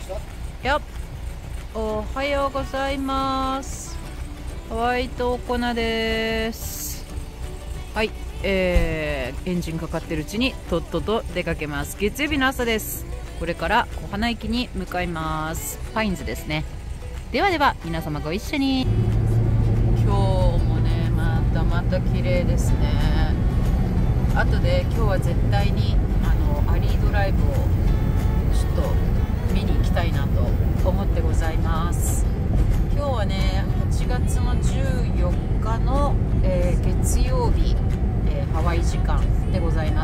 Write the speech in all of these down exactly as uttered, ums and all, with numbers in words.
やっ、おはようございます。ホワイトお粉です。はい、えー、エンジンかかってるうちにとっとと出かけます。月曜日の朝です。これから小花駅に向かいます。パインズですね。ではでは皆様ご一緒に。今日もね、またまた綺麗ですね。後で今日は絶対にあのアリードライブをちょっと見に行きたいなと思ってございます。今日はね、はちがつのじゅうよっかの、えー、月曜日、えー、ハワイ時間でございます。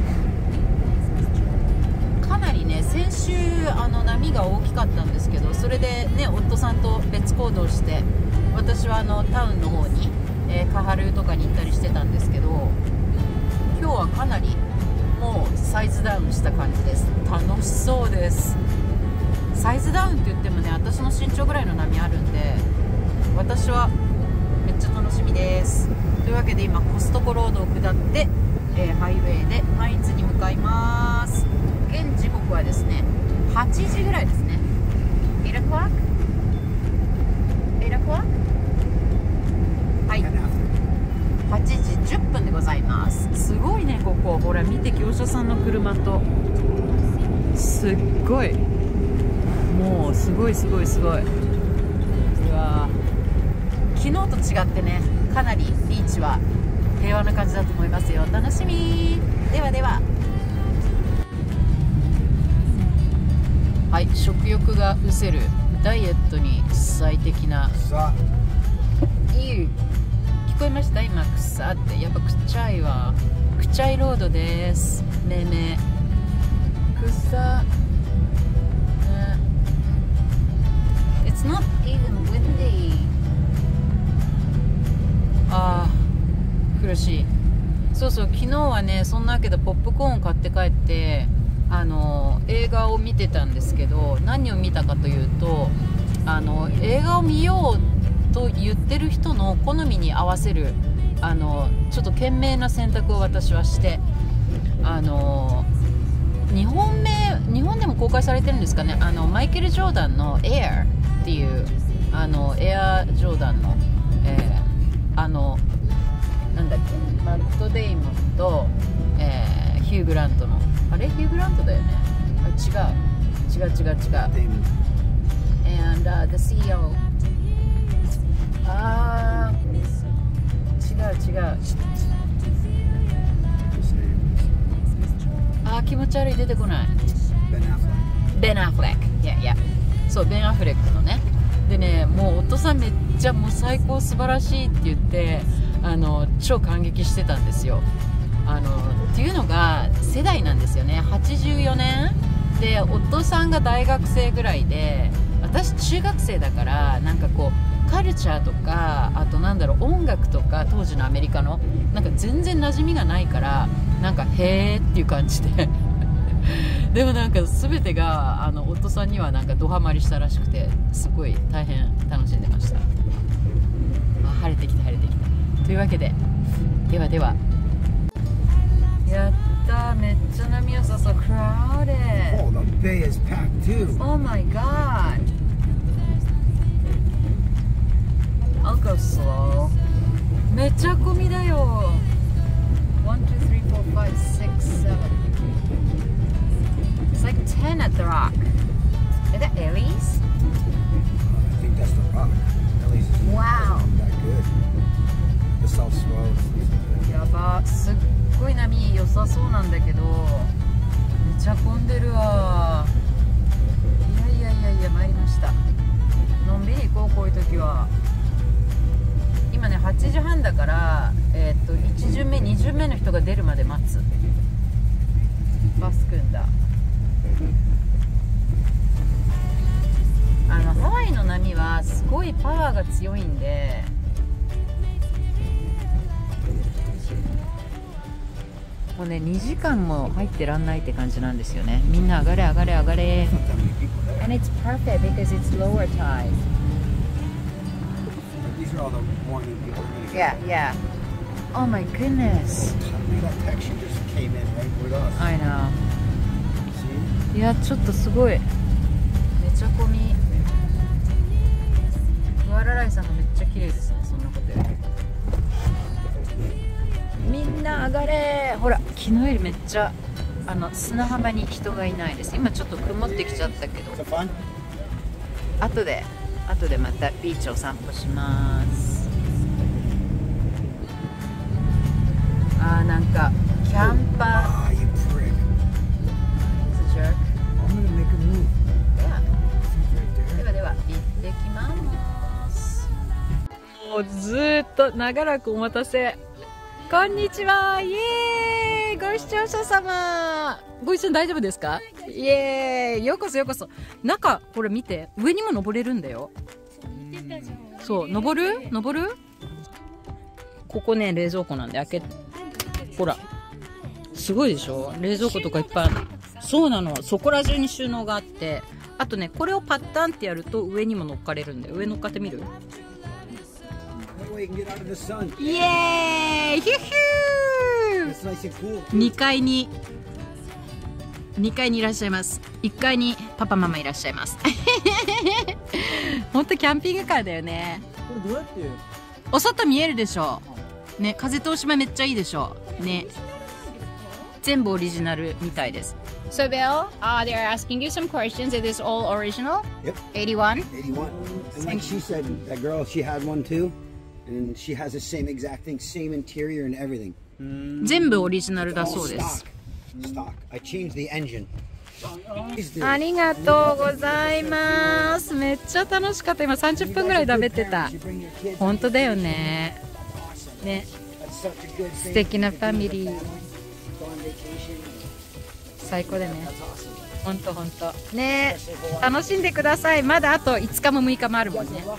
かなりね、先週あの波が大きかったんですけど、それでね、夫さんと別行動して、私はあのタウンの方に、えー、カハルとかに行ったりしてたんですけど、今日はかなりもうサイズダウンした感じです。楽しそうです。サイズダウンって言ってもね、私の身長ぐらいの波あるんで、私はめっちゃ楽しみです。というわけで今コストコロードを下って、えー、ハイウェイでパインズに向かいます。現時刻はですね、はちじぐらいですね。はち o'clock? はち o'clock? はい、はちじじゅっぷんでございます。すごいね、ここほら見て、業者さんの車とすっごい、もうすごいすごいすごい。うわ、昨日と違ってね、かなりビーチは平和な感じだと思いますよ。楽しみ。ではでは。はい、食欲が失せるダイエットに最適な。いい、聞こえました？今草ってやっぱくっちゃいわ。くちゃいロードです。めいめい草、ね、It's not even windy。 あー苦しい。そうそう、昨日はね、そんなわけでポップコーンを買って帰ってあの映画を見てたんですけど、何を見たかというと、あの映画を見ようと言ってる人の好みに合わせるあのちょっと賢明な選択を私はして、あの日本名日本でも公開されてるんですかね、あのマイケル・ジョーダンの Air っていうあのエアジョーダンの、えー、あのなんだっけ、マット・デイモンと、えー、ヒュー・グラントの、あれヒュー・グラントだよね、あ、違う違う違う違う and、uh, the シーイーオー、あー違う違う、あー気持ち悪い、出てこない。ベン・アフレック、いやいや、そうベン・アフレックのね。でね、もう夫さんめっちゃもう最高素晴らしいって言って、あの超感激してたんですよ。あのっていうのが世代なんですよね。はちじゅうよねんで、夫さんが大学生ぐらいで、私中学生だから、なんかこうカルチャーとか、あとなんだろう、音楽とか、当時のアメリカのなんか全然馴染みがないから、なんかへーっていう感じででもなんか全てがあの夫さんにはなんかドハマりしたらしくて、すごい大変楽しんでました。あ、晴れてきた晴れてきた。というわけで、ではでは、やったー、めっちゃ波良さそう。 crowded. Oh, the bay is packed too. Oh my god. I'll go slow. めっちゃ混みだよ。one, two, three, four, five, six, seven. It's like ten at the Rock. Is that Ellie's? I think that's the Rock. Ellie's is Wow. not that good. The South Swell. やば、すっごい波良さそうなんだけど、めっちゃ混んでるわ。いやいやいやいや、参りました。のんびり行こう、こういう時は。今ね、はちじはんだから、えー、っといち巡目に巡目の人が出るまで待つ。バス組んだ。あのハワイの波はすごいパワーが強いんで、もうね、にじかんも入ってらんないって感じなんですよね。みんな上がれ上がれ上がれ。 And it's perfect because it's lower tide. These are all the morning people. Yeah, yeah. Oh my goodness. That texture just came in right with us. I know. See? いや、ちょっとすごいちゃ混み。グアラライさんがめっちゃ綺麗ですね。そんなことよりみんな上がれ。ほら昨日よりめっちゃあの砂浜に人がいないです。今ちょっと曇ってきちゃったけど、後で後でまたビーチを散歩します。あーなんかキャンパー。ではでは行ってきます。もうずーっと長らくお待たせ。こんにちは。イエーイ。ご視聴者様、ご一緒に大丈夫ですか？イエーイ。ようこそようこそ。中これ見て、上にも登れるんだよ。そう、登る登る。ここね冷蔵庫なんで開け、ほらすごいでしょ。冷蔵庫とかいっぱいある。そうなの。そこら中に収納があって、あとねこれをパッタンってやると上にも乗っかれるんで、上乗っかってみる？イエーイ。ヒューヒュー。にかいににかいにいらっしゃいます。いっかいにパパママいらっしゃいます。ほんとキャンピングカーだよね。 これどうやって？ お外見えるでしょね。風通しもめっちゃいいでしょね。全部オリジナルみたいです。So Bill, uh, they're asking you some questions. Is this all original? Yep. eighty-one? eighty-one. And like she said, that girl, she had one too. And she has the same exact thing, same interior and everything. 全部オリジナルだそうです。 Stock. I changed the engine. ありがとうございます。めっちゃ楽しかった。今さんじゅっぷんぐらい食べてた。本当だよね。ね。素敵なファミリー。最高だね。本当本当。ね。楽しんでください。まだあといつかもむいかもあるもんね。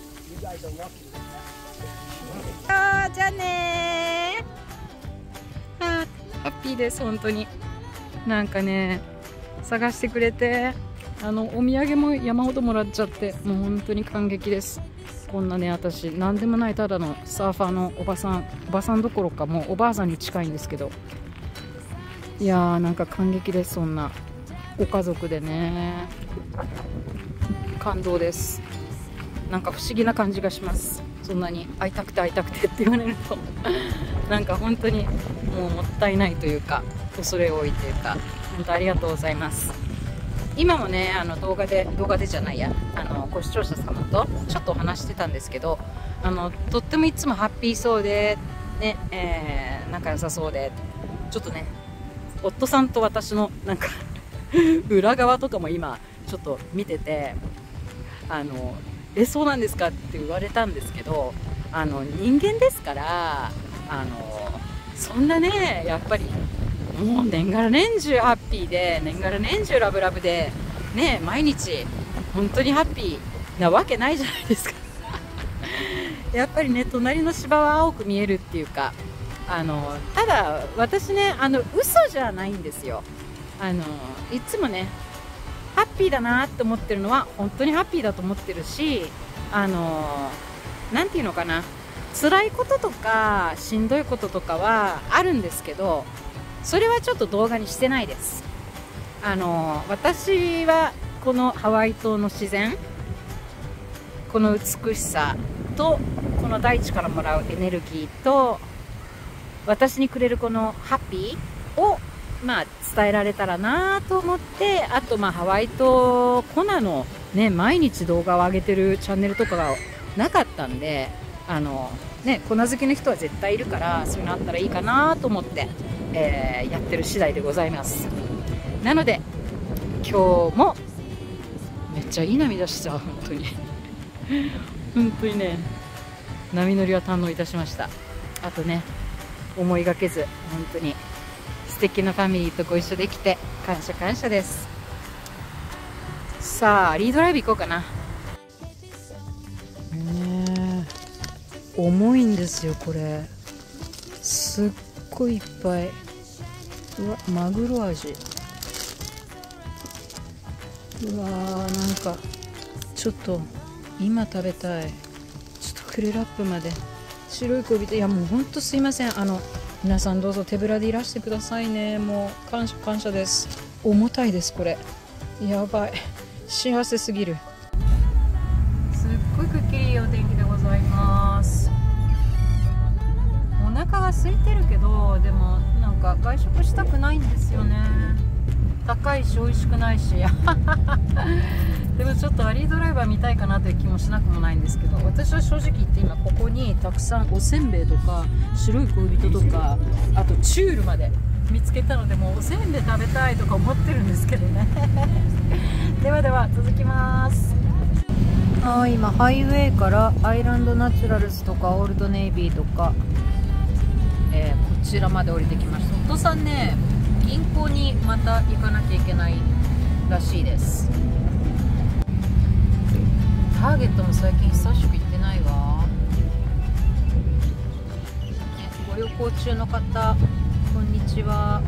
あーじゃあねー。あーハッピーです本当に。なんかね探してくれて、あのお土産も山ほどもらっちゃって、もう本当に感激です。こんなね私何でもないただのサーファーのおばさん、おばさんどころかもうおばあさんに近いんですけど、いやーなんか感激です。そんなご家族でね、感動です。なんか不思議な感じがします。そんなに会いたくて会いたくてって言われるとなんか本当にもうもったいないというか、恐れ多いというか、本当ありがとうございます。今もねあの動画で動画でじゃないやあのご視聴者様とちょっとお話してたんですけど、あのとってもいつもハッピーそうでね、えー、仲良さそうで、ちょっとね夫さんと私のなんか裏側とかも今ちょっと見てて、あのえそうなんですかって言われたんですけど、あの人間ですから、あのそんなねやっぱりもう年がら年中ハッピーで年がら年中ラブラブでね、毎日本当にハッピーなわけないじゃないですかやっぱりね隣の芝は青く見えるっていうか、あのただ私ねあの嘘じゃないんですよ。あのいつもねハッピーだなって思ってるのは本当にハッピーだと思ってるし、あのなんていうのかな、辛いこととかしんどいこととかはあるんですけど、それはちょっと動画にしてないです。あの私はこのハワイ島の自然、この美しさとこの大地からもらうエネルギーと私にくれるこのハッピーをまあ伝えられたらなと思って、あとまあハワイとコナのね毎日動画を上げてるチャンネルとかがなかったんで、あのねコナ好きの人は絶対いるから、そういうのあったらいいかなと思って、えー、やってる次第でございます。なので今日もめっちゃいい波出した本当に本当にね波乗りは堪能いたしました。あとね思いがけず本当に素敵なファミリーとご一緒できて感謝感謝です。さあリードライブ行こうかな。ねえ重いんですよこれ、すっごいいっぱい。うわマグロ味、うわーなんかちょっと今食べたい。ちょっとクレラップまで白い小人、いやもうほんとすいません。あの皆さんどうぞ手ぶらでいらしてくださいね。もう感謝感謝です。重たいですこれ、やばい。 幸せすぎる。すっごいくっきりいいお天気でございます。お腹が空いてるけど、でもなんか外食したくないんですよね。高いし美味しくないしでもちょっとアリードライバー見たいかなという気もしなくもないんですけど、私は正直言って今ここにたくさんおせんべいとか白い恋人とか、あとチュールまで見つけたので、もうおせんべい食べたいとか思ってるんですけどねではでは続きます。あー、今ハイウェイからアイランドナチュラルズとかオールドネイビーとか、えー、こちらまで降りてきました。夫さんね、銀行にまた行かなきゃいけないらしいです。ターゲットも最近久しく行ってないわ。ご旅行中の方、こんにちは。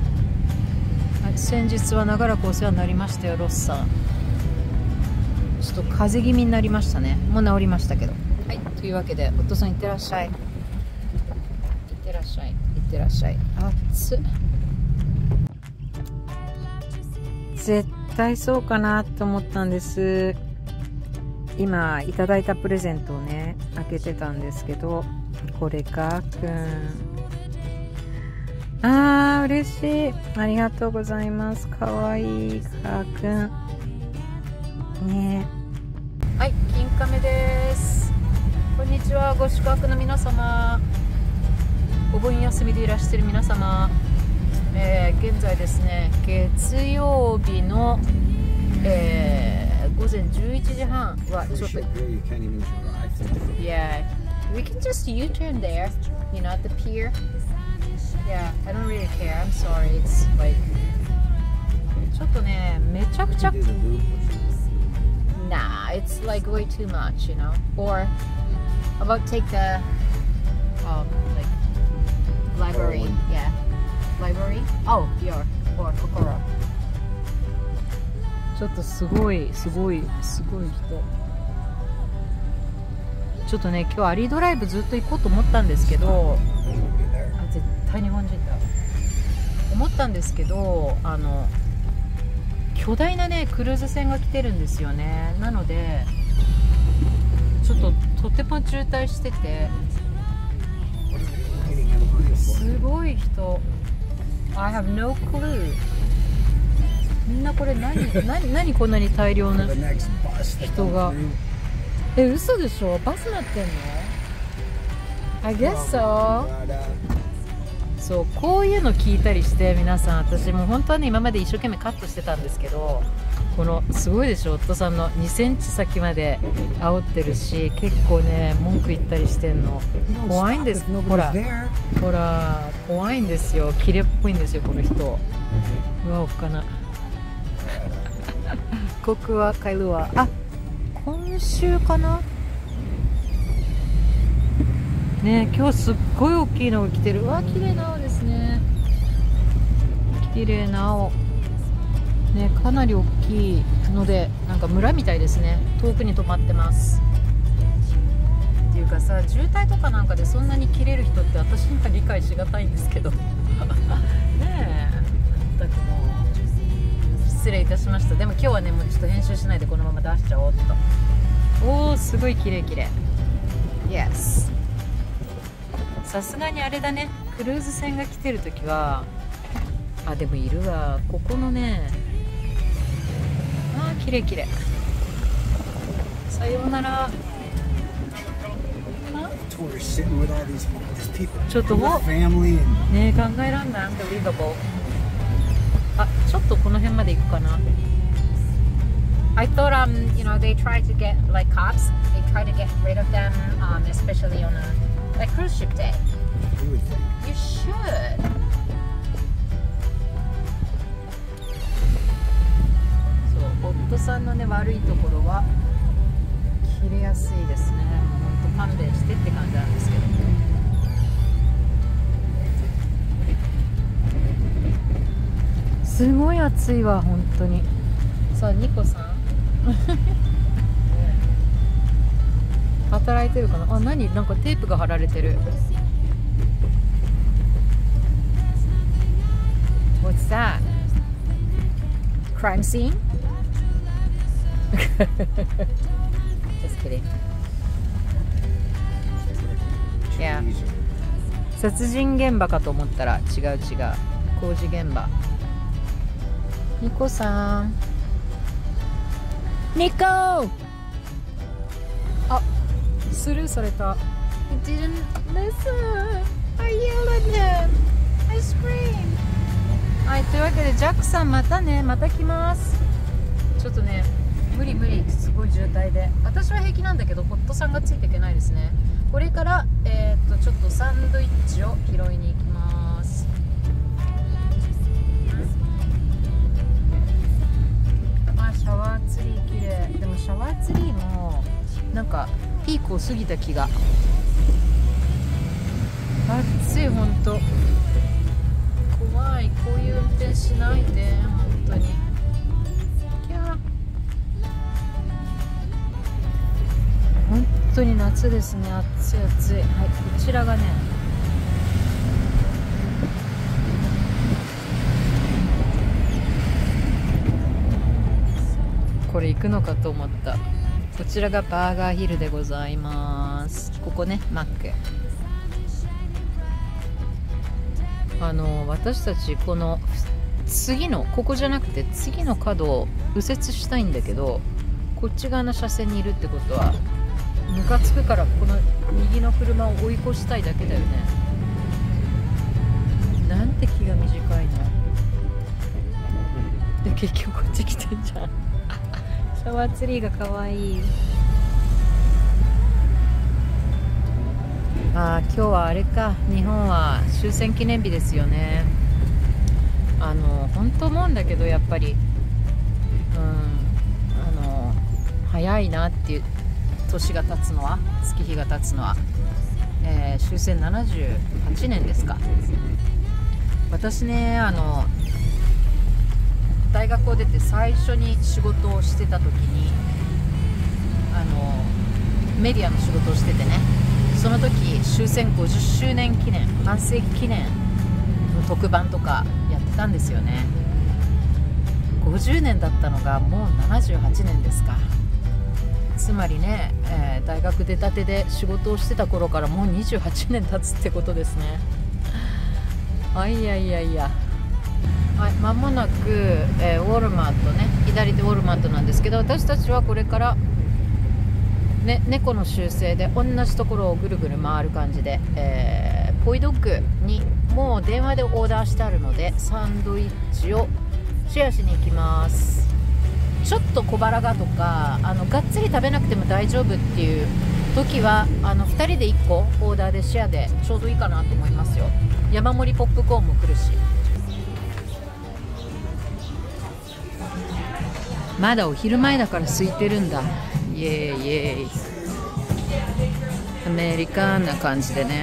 先日は長らくお世話になりましたよ、ロッさん。ちょっと風邪気味になりましたね。もう治りましたけど。はい、というわけで夫さんいってらっしゃい。いってらっしゃい、いってらっしゃい。暑っ。絶対そうかなと思ったんです。今いただいたプレゼントをね開けてたんですけど、これかーくん、あー嬉しい、ありがとうございます。かわいいかーくんね。はい、金亀です。こんにちは。ご宿泊の皆様、お盆休みでいらしている皆様、えー、現在ですね、月曜日の、えー、午前じゅういちじはんはちょっと、Yeah, we can just U-turn there, you know, at the pier. Yeah, I don't really care. I'm sorry. It's like ちょっとね、めちゃくちゃ Nah, it's like way too much, you know. Or how about take the um like library, yeah. Library? Oh, your or Kokoro. ちょっとすごいすごいすごい人。ちょっとね、今日アリードライブずっと行こうと思ったんですけど、あ、絶対日本人だ。思ったんですけど、あの巨大なねクルーズ船が来てるんですよね。なのでちょっととても渋滞してて、すごい人。I have no clue。 みんなこれ何何何こんなに大量な人が。え、嘘でしょ。バスなってんの？ I guess so。 そう、こういうの聞いたりして、皆さん、私も本当はね今まで一生懸命カットしてたんですけど、このすごいでしょ、夫さんのにセンチ先まで煽ってるし、結構ね文句言ったりしてんの。怖いんです。ほらほら怖いんですよ。キレっぽいんですよこの人。うわ、おっかなここはカイルは、あ、今週かなね。今日すっごい大きいのが来てる。うわ、綺麗な青ですね。綺麗な青ね、かなり大きいので、なんか村みたいですね。遠くに止まってますっていうかさ、渋滞とかなんかでそんなに切れる人って私には理解しがたいんですけどねえ、全くもう失礼いたしました。でも今日はね、もうちょっと編集しないでこのまま出しちゃおうっと。おー、すごい綺麗綺麗。 Yes。 さすがにあれだね、クルーズ船が来てるときは、あ、でもいるわ、ここのね、あー、綺麗綺麗。さようなら。ちょっともうね、考えらんない。Unbelievable。 あ、ちょっとこの辺まで行くかな。I thought um you know they try to get like cops, they try to get rid of them, um especially on a like cruise ship day. You should. そう、夫さんのね悪いところは切れやすいですね。ほんと勘弁してって感じなんですけど。すごい暑いわ本当に。さあ、ニコさん働いてるかな。あ、何、なんかテープが貼られてる。What's that? Crime scene? Just kidding. Yeah. 殺人現場かと思ったら違う違う、工事現場。ニコさん、ニコー、あ、スルーされた。 He didn't listen. I yelled at him. I screamed. はい、というわけでジャックさんまたね、また来ます。ちょっとね、無理無理、すごい渋滞で。私は平気なんだけど、ホットさんがついていけないですね。これから、えー、っとちょっとサンドイッチを拾いに行きます。あ、シャワーツリー綺麗。でもシャワーツリーもなんかピークを過ぎた気が。暑い、ほんと怖い。こういう運転しないで、本当に。キャー、本当に夏ですね。暑い暑い。はい、こちらがね、これ行くのかと思った。こちらがバーガーヒルでございます。ここね、マック。あの私たちこの次のここじゃなくて次の角を右折したいんだけど、こっち側の車線にいるってことはムカつくから、この右の車を追い越したいだけだよね。なんて気が短いので、結局こっち来てんじゃん。シャワーツリーがかわいい。あー、今日はあれか、日本は終戦記念日ですよね。あの本当思うんだけど、やっぱり、うん、あの早いなっていう、年が経つのは、月日が経つのは、えー、終戦ななじゅうはちねんですか。私ね、あの大学を出て最初に仕事をしてた時に、あのメディアの仕事をしててね、その時終戦ごじゅっしゅうねん記念、半世紀記念の特番とかやってたんですよね。ごじゅうねんだったのがもうななじゅうはちねんですか。つまりね、えー、大学出たてで仕事をしてた頃からもうにじゅうはちねん経つってことですね。あ、いやいやいや。はい、間もなく、えー、ウォルマートね、左手ウォルマートなんですけど、私たちはこれから、ね、猫の習性で同じところをぐるぐる回る感じで、えー、ポイドッグにもう電話でオーダーしてあるので、サンドイッチをシェアしに行きます。ちょっと小腹がとか、あのがっつり食べなくても大丈夫っていう時は、あのふたりでいっこオーダーでシェアでちょうどいいかなと思いますよ。山盛りポップコーンも来るし。まだお昼前だから空いてるんだ。イエーイイエーイ。アメリカンな感じでね。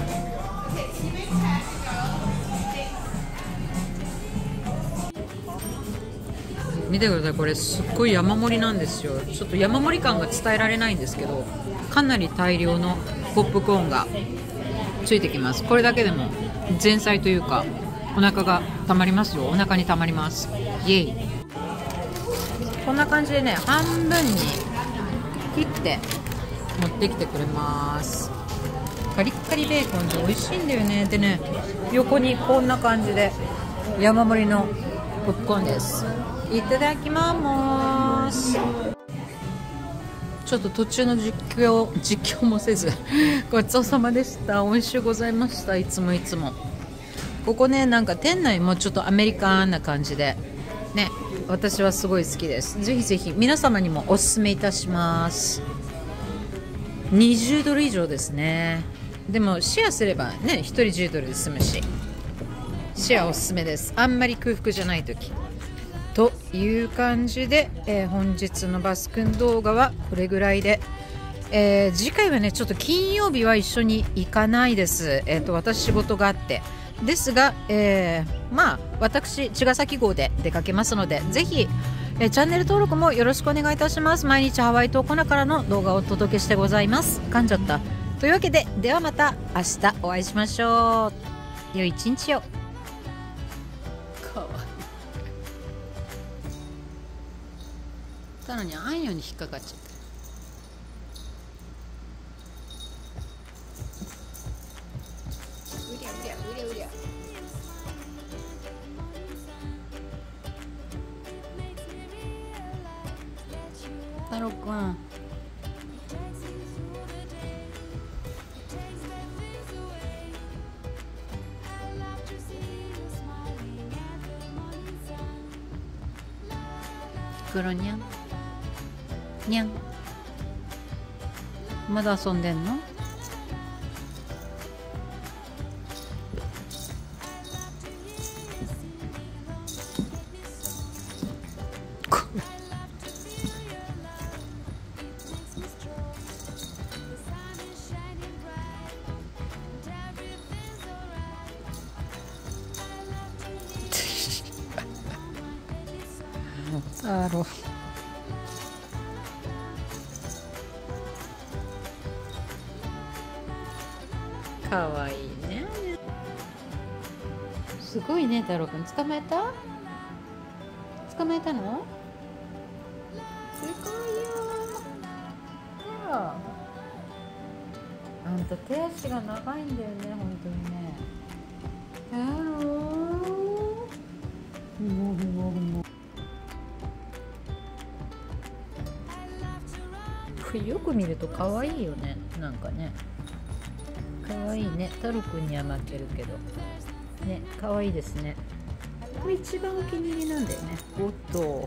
見てください、これすっごい山盛りなんですよ。ちょっと山盛り感が伝えられないんですけど、かなり大量のポップコーンがついてきます。これだけでも前菜というかお腹がたまりますよ。お腹にたまります。イエイ。こんな感じでね、半分に切って持ってきてくれます。カリッカリベーコンで美味しいんだよね。でね、横にこんな感じで山盛りのポップコーンです。いただきます。ちょっと途中の実況実況もせずごちそうさまでした。美味しゅうございました。いつもいつも。ここね、なんか店内もちょっとアメリカンな感じでね、私はすごい好きです。ぜひぜひ皆様にもおすすめいたします。にじゅうドル以上ですね。でもシェアすればね、ひとりじゅうドルで済むし、シェアおすすめです。あんまり空腹じゃない時という感じで、えー、本日のバス君動画はこれぐらいで、えー、次回はね、ちょっと金曜日は一緒に行かないです。えーと、私仕事があってですが、えー、まあ私茅ヶ崎号で出かけますので、ぜひ、えー、チャンネル登録もよろしくお願いいたします。毎日ハワイとコナからの動画をお届けしてございます。噛んじゃった。というわけで、ではまた明日お会いしましょう。良い一日を。かわいい。 たのにあんよに引っかかっちゃった。うりゃうりゃうりゃうりゃ。太郎くん。クロニャンにゃん、まだ遊んでんの？あろかわいいね。すごいね、太郎くん。捕まえた？捕まえたの？すごいよ。ほら、あんた手足が長いんだよね、本当にね。太郎、ふもふもふも。よく見ると可愛いよね、なんかね。可愛いね。太郎くんには負けるけどね、可愛いですね。これ一番お気に入りなんだよね。おっと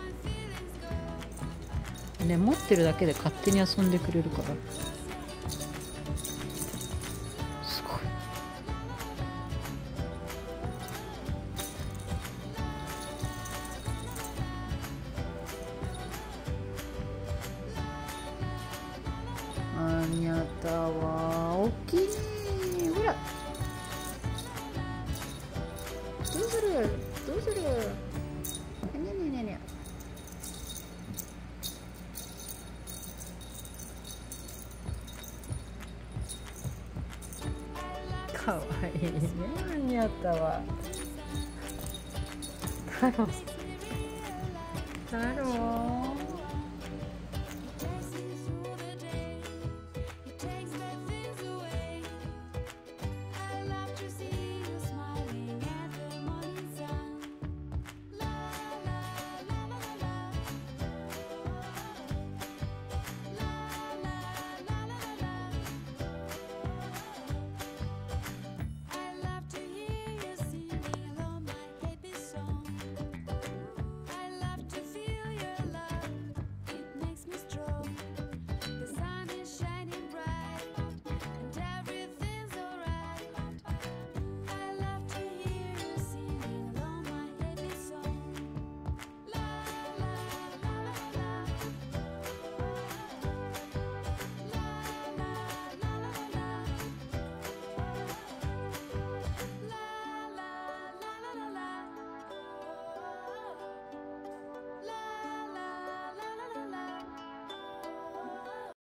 ね、持ってるだけで勝手に遊んでくれるからすごい。あにゃたは大きいね。ほら、どうするどうする。ねねねね。かわいいね、あにゃたは。太郎太郎